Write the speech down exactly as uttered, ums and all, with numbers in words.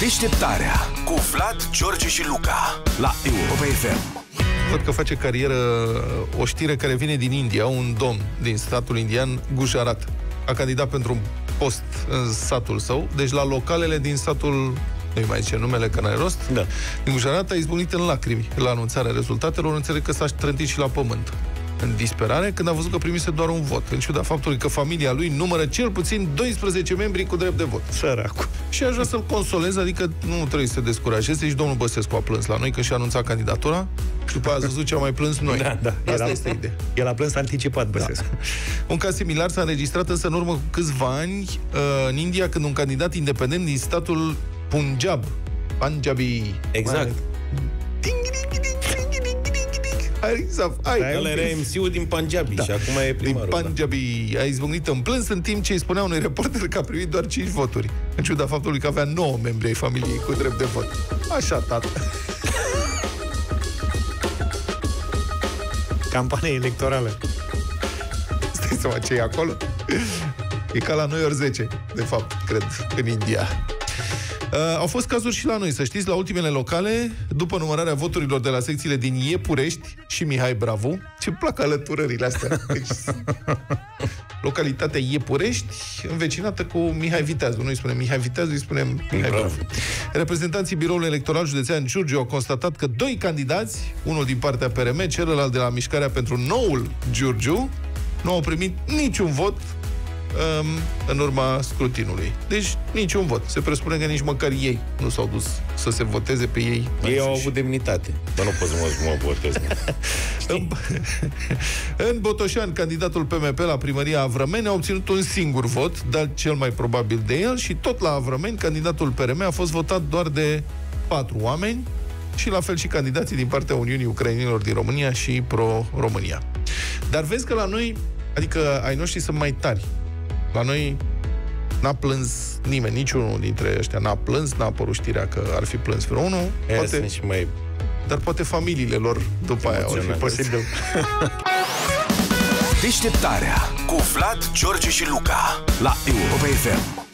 Deșteptarea cu Vlad, George și Luca la Europa F M. Văd că face carieră o știre care vine din India. Un domn din statul indian, Gujarat, a candidat pentru un post în satul său, deci la localele din satul, nu-i mai zice numele, că n-are rost, da. din Gujarat, a izbucnit în lacrimi la anunțarea rezultatelor. Înțeleg că s-a trântit și la pământ în disperare când a văzut că primise doar un vot, în ciuda faptului că familia lui numără cel puțin doisprezece membri cu drept de vot. Săracu. Și aș vrea să-l consolez, adică nu trebuie să se descurajeze. Și domnul Băsescu a plâns la noi când și-a anunțat candidatura și după aia a văzut ce am mai plâns noi. Da, da. Asta Era, este ideea. El a plâns anticipat, Băsescu. Da. Un caz similar s-a înregistrat însă în urmă cu câțiva ani în India, când un candidat independent din statul Punjab, Punjabi, exact, ăla era M C-ul din Punjabi, da. Și acum e primarul. Din Punjabi da. A izbucnit în plâns în timp ce îi spunea unui reporter că a primit doar cinci voturi, în ciuda faptului că avea nouă membri ai familiei cu drept de vot. Așa, tată. Campanie electorală. Stai seama ce e acolo? E ca la noi ori zece, de fapt, cred, în India. Uh, au fost cazuri și la noi, să știți, la ultimele locale, după numărarea voturilor de la secțiile din Iepurești și Mihai Bravu. Ce-mi plac alăturările astea. Deci, localitatea Iepurești, învecinată cu Mihai Viteazu. Noi spunem Mihai Viteazu, îi spunem Mihai Bravu. Reprezentanții Biroului Electoral Județean Giurgiu au constatat că doi candidați, unul din partea P R M, celălalt de la Mișcarea pentru Noul Giurgiu, nu au primit niciun vot um, în urma scrutinului. Deci niciun vot. Se presupune că nici măcar ei nu s-au dus să se voteze pe ei. Ei au avut demnitate. Dar nu pot să mă, mă votez. în, în Botoșani, candidatul P M P la primăria Avrămeni a obținut un singur vot, dar cel mai probabil de el, și tot la Avrămeni, candidatul P R M a fost votat doar de patru oameni, și la fel și candidații din partea Uniunii Ucrainenilor din România și Pro-România. Dar vezi că la noi, adică ai noștri sunt mai tari. La noi n-a plâns nimeni, niciunul dintre ăștia n-a plâns, n-a apărut știrea că ar fi plâns vreunul. Poate, și mai... Dar poate familiile lor după aia ar fi posibil. Deșteptarea cu Vlad, George și Luca la Europa F M.